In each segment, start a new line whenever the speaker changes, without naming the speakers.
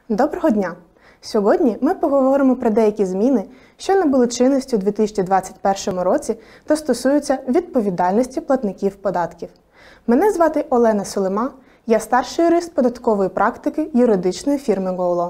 Доброго дня! Сьогодні ми поговоримо про деякі зміни, що набули чинності у 2021 році та стосуються відповідальності платників податків. Мене звати Олена Сулима, я старший юрист податкової практики юридичної фірми GoLaw.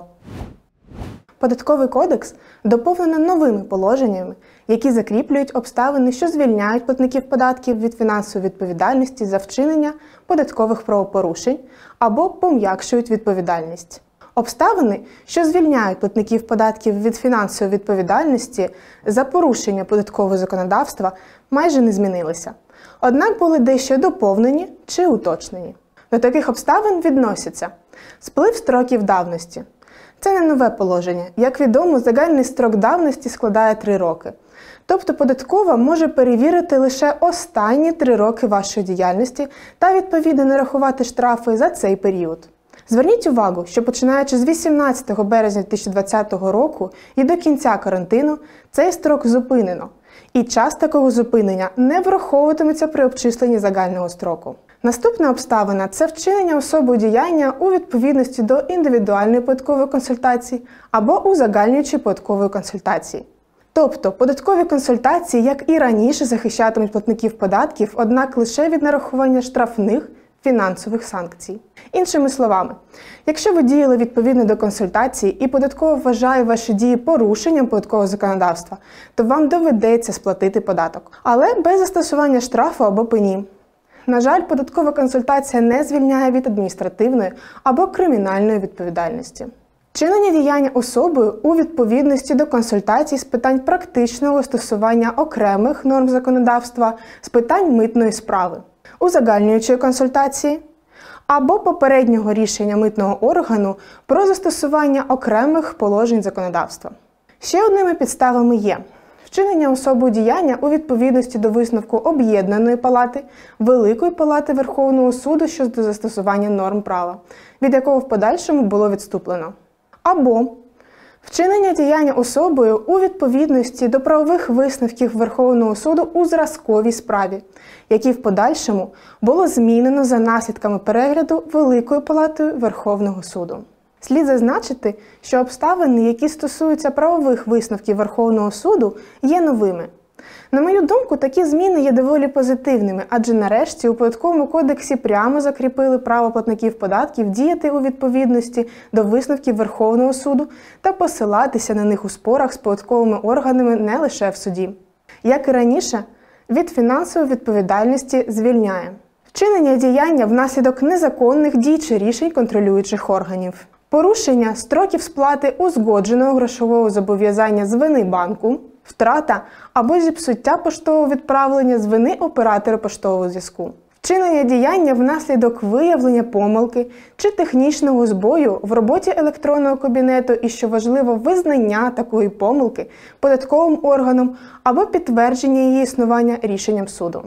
Податковий кодекс доповнено новими положеннями, які закріплюють обставини, що звільняють платників податків від фінансової відповідальності за вчинення податкових правопорушень або пом'якшують відповідальність. Обставини, що звільняють платників податків від фінансової відповідальності за порушення податкового законодавства, майже не змінилися. Однак були дещо доповнені чи уточнені. До таких обставин відносяться сплив строків давності. Це не нове положення. Як відомо, загальний строк давності складає 3 роки. Тобто податкова може перевірити лише останні 3 роки вашої діяльності та відповідно нарахувати штрафи за цей період. Зверніть увагу, що починаючи з 18 березня 2020 року і до кінця карантину цей строк зупинено, і час такого зупинення не враховуватиметься при обчисленні загального строку. Наступна обставина – це вчинення особою діяння у відповідності до індивідуальної податкової консультації або узагальнюючої податкової консультації. Тобто податкові консультації, як і раніше, захищатимуть платників податків, однак лише від нарахування штрафних фінансових санкцій. Іншими словами, якщо ви діяли відповідно до консультації і податково вважає ваші дії порушенням податкового законодавства, то вам доведеться сплатити податок, але без застосування штрафу або пені. На жаль, податкова консультація не звільняє від адміністративної або кримінальної відповідальності. Вчинення діяння особою у відповідності до консультацій з питань практичного застосування окремих норм законодавства з питань митної справи, узагальнюючої консультації або попереднього рішення митного органу про застосування окремих положень законодавства. Ще одними підставами є вчинення особою діяння у відповідності до висновку Об'єднаної палати, Великої палати Верховного суду щодо застосування норм права, від якого в подальшому було відступлено. Або вчинення діяння особою у відповідності до правових висновків Верховного суду у зразковій справі, які в подальшому було змінено за наслідками перегляду Великою палатою Верховного суду. Слід зазначити, що обставини, які стосуються правових висновків Верховного суду, є новими. На мою думку, такі зміни є доволі позитивними, адже нарешті у Податковому кодексі прямо закріпили право платників податків діяти у відповідності до висновків Верховного суду та посилатися на них у спорах з податковими органами не лише в суді. Як і раніше, від фінансової відповідальності звільняє вчинення діяння внаслідок незаконних дій чи рішень контролюючих органів, порушення строків сплати узгодженого грошового зобов'язання з вини банку, втрата або зіпсуття поштового відправлення з вини оператора поштового зв'язку, вчинення діяння внаслідок виявлення помилки чи технічного збою в роботі електронного кабінету і, що важливо, визнання такої помилки податковим органом або підтвердження її існування рішенням суду.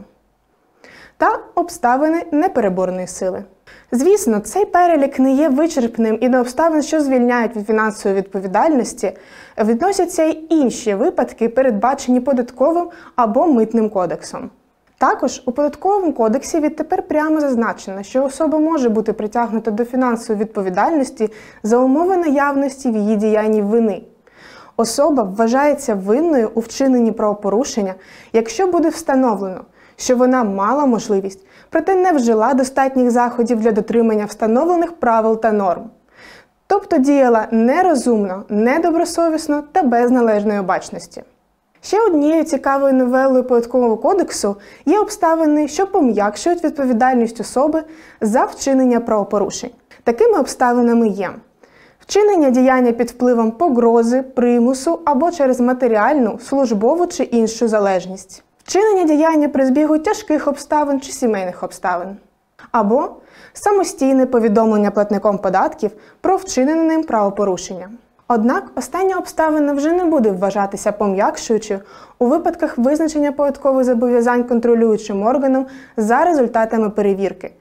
Та обставини непереборної сили. Звісно, цей перелік не є вичерпним, і до обставин, що звільняють від фінансової відповідальності, відносяться й інші випадки, передбачені податковим або митним кодексом. Також у Податковому кодексі відтепер прямо зазначено, що особа може бути притягнута до фінансової відповідальності за умови наявності в її діянні вини. Особа вважається винною у вчиненні правопорушення, якщо буде встановлено, що вона мала можливість, проте не вжила достатніх заходів для дотримання встановлених правил та норм. Тобто діяла нерозумно, недобросовісно та без належної обачності. Ще однією цікавою новелою Податкового кодексу є обставини, що пом'якшують відповідальність особи за вчинення правопорушень. Такими обставинами є вчинення діяння під впливом погрози, примусу або через матеріальну, службову чи іншу залежність, вчинення діяння при збігу тяжких обставин чи сімейних обставин, або самостійне повідомлення платником податків про вчинене ним правопорушення. Однак остання обставина вже не буде вважатися пом'якшуючою у випадках визначення податкових зобов'язань контролюючим органом за результатами перевірки,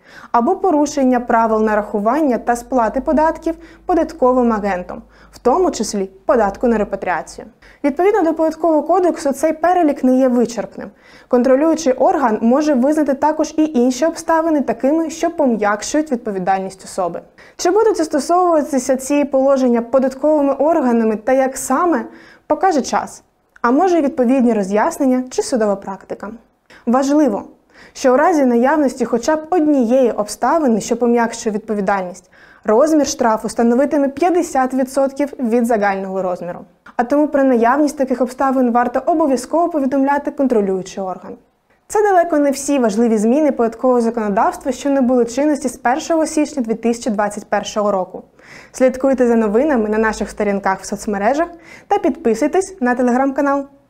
або порушення правил нарахування та сплати податків податковим агентом, в тому числі податку на репатріацію. Відповідно до Податкового кодексу, цей перелік не є вичерпним. Контролюючий орган може визнати також і інші обставини такими, що пом'якшують відповідальність особи. Чи будуть застосовуватися ці положення податковими органами та як саме, покаже час, а може й відповідні роз'яснення чи судова практика. Важливо, що у разі наявності хоча б однієї обставини, що пом'якшує відповідальність, розмір штрафу становитиме 50% від загального розміру. А тому при наявність таких обставин варто обов'язково повідомляти контролюючий орган. Це далеко не всі важливі зміни податкового законодавства, що набули чинності з 1 січня 2021 року. Слідкуйте за новинами на наших сторінках в соцмережах та підписуйтесь на телеграм-канал.